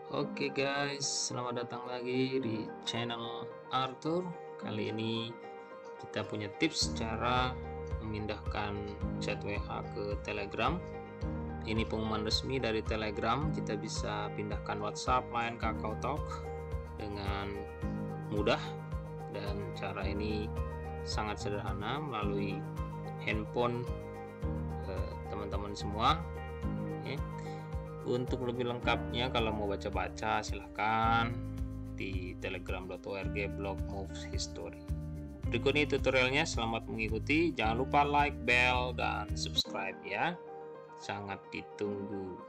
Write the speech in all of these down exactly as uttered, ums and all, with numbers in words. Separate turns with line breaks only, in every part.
Oke guys, selamat datang lagi di channel Arthur. Kali ini kita punya tips cara memindahkan chat W A ke Telegram. Ini pengumuman resmi dari Telegram. Kita bisa pindahkan WhatsApp, Line, KakaoTalk dengan mudah, dan cara ini sangat sederhana melalui handphone teman-teman semua. Oke. Untuk lebih lengkapnya, kalau mau baca-baca silahkan di telegram dot org blog moves history. Berikut ini tutorialnya, selamat mengikuti. Jangan lupa like, bell, dan subscribe ya, sangat ditunggu.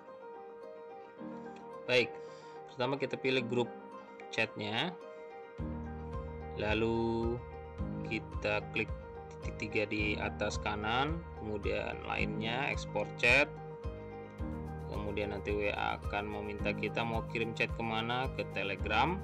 Baik, pertama kita pilih grup chatnya, lalu kita klik titik tiga di atas kanan, kemudian lainnya, ekspor chat. Kemudian nanti W A akan meminta kita mau kirim chat kemana, ke Telegram.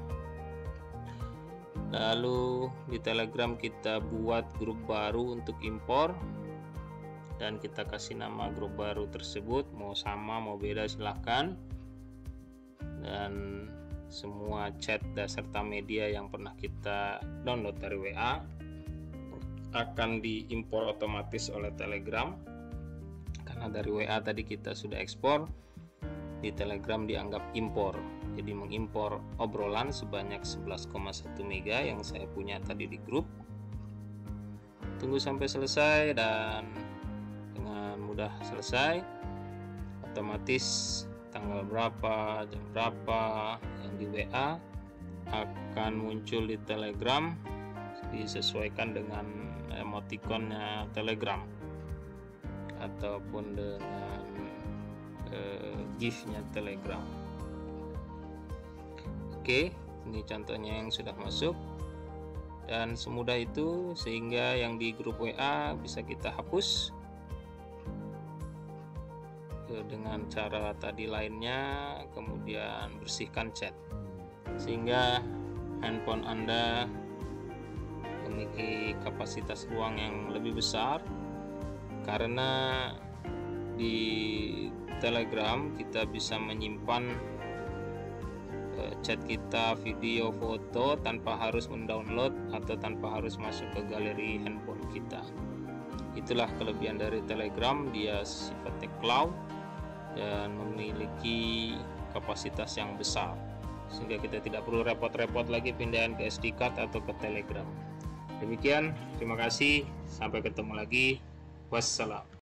Lalu di Telegram kita buat grup baru untuk impor, dan kita kasih nama grup baru tersebut, mau sama mau beda silahkan. Dan semua chat dan serta media yang pernah kita download dari W A akan diimpor otomatis oleh Telegram, karena dari W A tadi kita sudah ekspor. Di Telegram dianggap impor, jadi mengimpor obrolan sebanyak sebelas koma satu mega yang saya punya tadi di grup. Tunggu sampai selesai, dan dengan mudah selesai. Otomatis tanggal berapa, jam berapa yang di W A akan muncul di Telegram, disesuaikan dengan emoticonnya Telegram ataupun dengan uh, gifnya Telegram. Oke, ini contohnya yang sudah masuk, dan semudah itu sehingga yang di grup W A bisa kita hapus dengan cara tadi lainnya. Kemudian bersihkan chat sehingga handphone Anda memiliki kapasitas ruang yang lebih besar, karena di Telegram kita bisa menyimpan uh, chat kita, video, foto tanpa harus mendownload atau tanpa harus masuk ke galeri handphone kita. Itulah kelebihan dari Telegram, dia sifatnya cloud dan memiliki kapasitas yang besar, sehingga kita tidak perlu repot-repot lagi pindahan ke S D card atau ke Telegram. Demikian, terima kasih, sampai ketemu lagi, wassalam.